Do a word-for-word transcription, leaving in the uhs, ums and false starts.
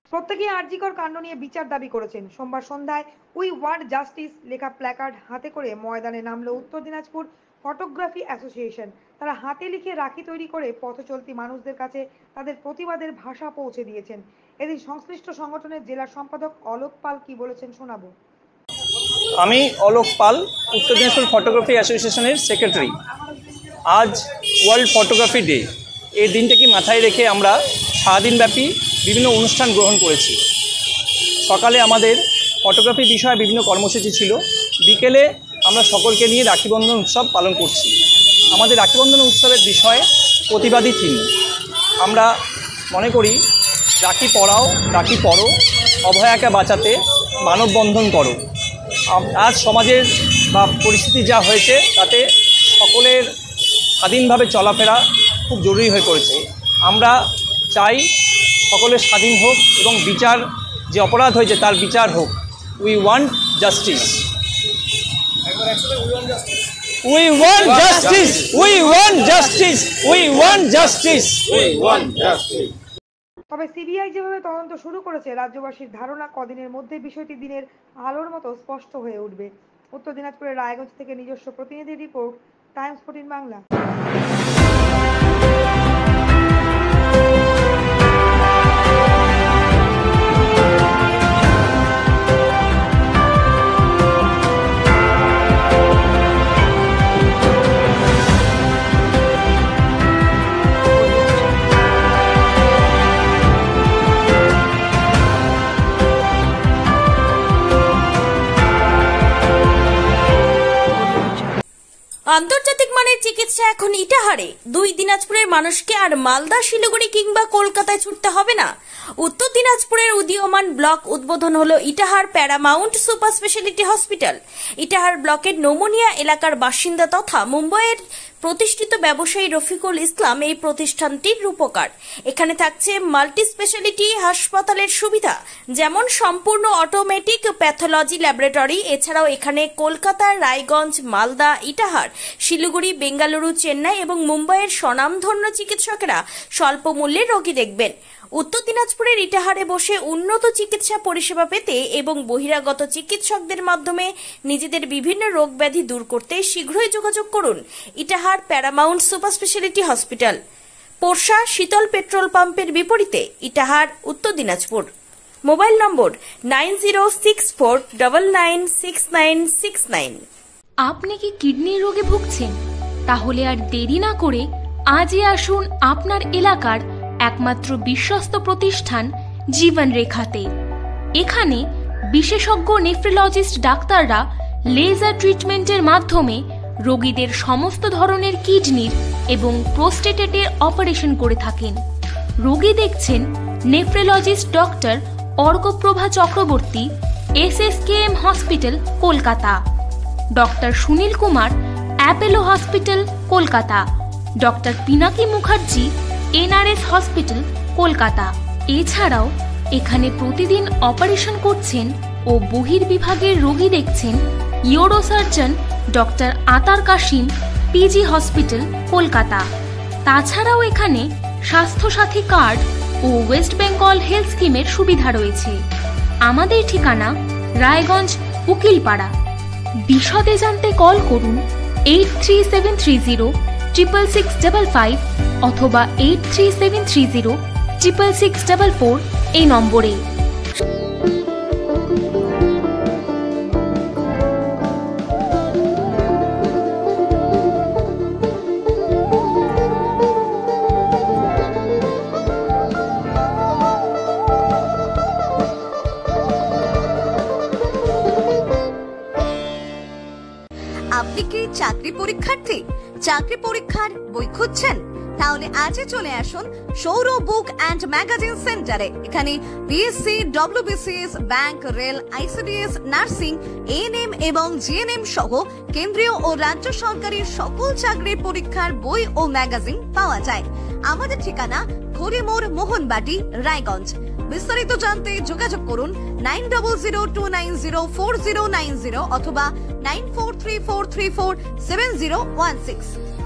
প্রত্যেকেই আরজিকর কাণ্ড নিয়ে বিচার দাবি করেছেন। সোমবার সন্ধ্যায় উই ওয়ান্ট জাস্টিস লেখা প্ল্যাকার্ড হাতে করে ময়দানে নামলো উত্তর দিনাজপুর ফটোগ্রাফি অ্যাসোসিয়েশন। তারা হাতে লিখে রাখি তৈরি করে পথ চলতি মানুষদের কাছে তাদের প্রতিবাদের ভাষা পৌঁছে দিয়েছেন। এদিন সংশ্লিষ্ট সংগঠনের জেলা সম্পাদক অলোক পাল কি বলেছেন শোনাবো। আমি অলোক পাল, উত্তর দিনাজপুর ফটোগ্রাফি অ্যাসোসিয়েশনের সেক্রেটারি। আজ ওয়ার্ল্ড ফটোগ্রাফি ডে। এই দিনটাকে মাথায় রেখে আমরা সারাদিনব্যাপী বিভিন্ন অনুষ্ঠান গ্রহণ করেছি। সকালে আমাদের ফটোগ্রাফি বিষয়ে বিভিন্ন কর্মসূচি ছিল, বিকেলে আমরা সকলকে নিয়ে রাখিবন্ধন উৎসব পালন করছি। আমাদের রাখিবন্ধন উৎসবের বিষয়ে প্রতিবাদী থিম। আমরা মনে করি রাখি পরাও, রাখি পরো, অভয়াকে বাঁচাতে মানববন্ধন করো। আজ সমাজের বা পরিস্থিতি যা হয়েছে তাতে সকলের স্বাধীনভাবে চলাফেরা খুব জরুরি হয়ে পড়েছে। আমরা চাই সকলের স্বাধীন হোক এবং বিচার, যে অপরাধ হয়েছে তার বিচার হোক। We want justice, we want justice, we want justice, we want justice, we want justice. তবে সিবিআই যেভাবে তদন্ত শুরু করেছে, রাজ্যবাসীর ধারণা কদিনের মধ্যে বিষয়টি দিনের আলোর মতো স্পষ্ট হয়ে উঠবে। উত্তর দিনাজপুরের রায়গঞ্জ থেকে নিজস্ব প্রতিনিধি রিপোর্ট, টাইমস ফোরটিন বাংলা। আন্তর্জাতিক মানের চিকিৎসা এখন ইটাহারে। দুই দিনাজপুরের মানুষকে আর মালদা, শিলিগুড়ি কিংবা কলকাতায় ছুটতে হবে না। উত্তর দিনাজপুরের উদীয়মান ব্লক উদ্বোধন হলো Itahar paramount super speciality hospital. Itahar ব্লকের নোমনিয়া এলাকার বাসিন্দা তথা মুম্বাইয়ের প্রতিষ্ঠিত ব্যবসায়ী রফিকুল ইসলাম এই প্রতিষ্ঠানটির রূপকার। এখানে থাকছে মাল্টি স্পেশালিটি হাসপাতালের সুবিধা, যেমন সম্পূর্ণ অটোমেটিক প্যাথোলজি ল্যাবরেটরি। এছাড়াও এখানে কলকাতা, রায়গঞ্জ, মালদা, ইটাহার, শিলিগুড়ি, বেঙ্গালুরু, চেন্নাই এবং মুম্বাইয়ের স্বনামধন্য চিকিৎসকেরা স্বল্প মূল্যে রোগী দেখবেন। উত্তর দিনাজপুরের ইটাহারে বসে উন্নত চিকিৎসা পরিষেবা পেতে এবং বহিরাগত চিকিৎসকদের মাধ্যমে নিজেদের বিভিন্ন রোগ ব্যাধি দূর করতে শীঘ্রই যোগাযোগ করুন Itahar paramount super speciality hospital, Porsha Sheetal petrol পাম্পের বিপরীতে, Itahar, Uttar Dinajpur. Mobile number nine zero six four double nine six nine six nine. আপনি কি কিডনির রোগে ভুগছেন? তাহলে আর দেরি না করে আজই আসুন আপনার এলাকার একমাত্র বিশ্বস্ত প্রতিষ্ঠান জীবন রেখাতে। এখানে বিশেষজ্ঞ নেফ্রোলজিস্ট ডাক্তাররা লেজার ট্রিটমেন্টের মাধ্যমে রোগীদের সমস্ত ধরনের কিডনির এবং প্রোস্টেটের অপারেশন করে থাকেন। রোগী দেখছেন nephrologist doctor Arkaprabha Chakraborty, S S K M hospital, Kolkata. Doctor Sunil Kumar, Apollo hospital, Kolkata. Doctor Pinaki Mukherjee, N R S hospital, Kolkata. এছাড়াও এখানে প্রতিদিন অপারেশন করছেন ও বহির্বিভাগের রোগী দেখছেন ইউরোসার্জন ডক্টর আতার কাশিম, পিজি হসপিটাল, কলকাতা। তাছাড়াও এখানে স্বাস্থ্যসাথী কার্ড ও ওয়েস্ট বেঙ্গল হেলথ স্কিমের সুবিধা রয়েছে। আমাদের ঠিকানা রায়গঞ্জ, উকিলপাড়া। বিশদে জানতে কল করুন eight three seven three zero triple six double five অথবা eight three seven three zero triple six double four এই নম্বরে। আপনি কি চাকরি পরীক্ষার্থী? চাকরি পরীক্ষার বই খুঁজছেন? তাহলে আজই চলে আসুন সৌর বুক অ্যান্ড ম্যাগাজিন সেন্টারে। এখানে BSc, WBCS, bank, rail, ICDS, nursing, ANM এবং জিএনএম সহ কেন্দ্রীয় ও রাজ্য সরকারের সকল চাকরির পরীক্ষার বই ও ম্যাগাজিন পাওয়া যায়। আমাদের ঠিকানা ঘড়িমোড়, মোহনবাটি, রায়গঞ্জ। বিস্তারিত জানতে যোগাযোগ করুন nine double zero two nine zero four zero nine zero অথবা nine four three four three four seven zero one six.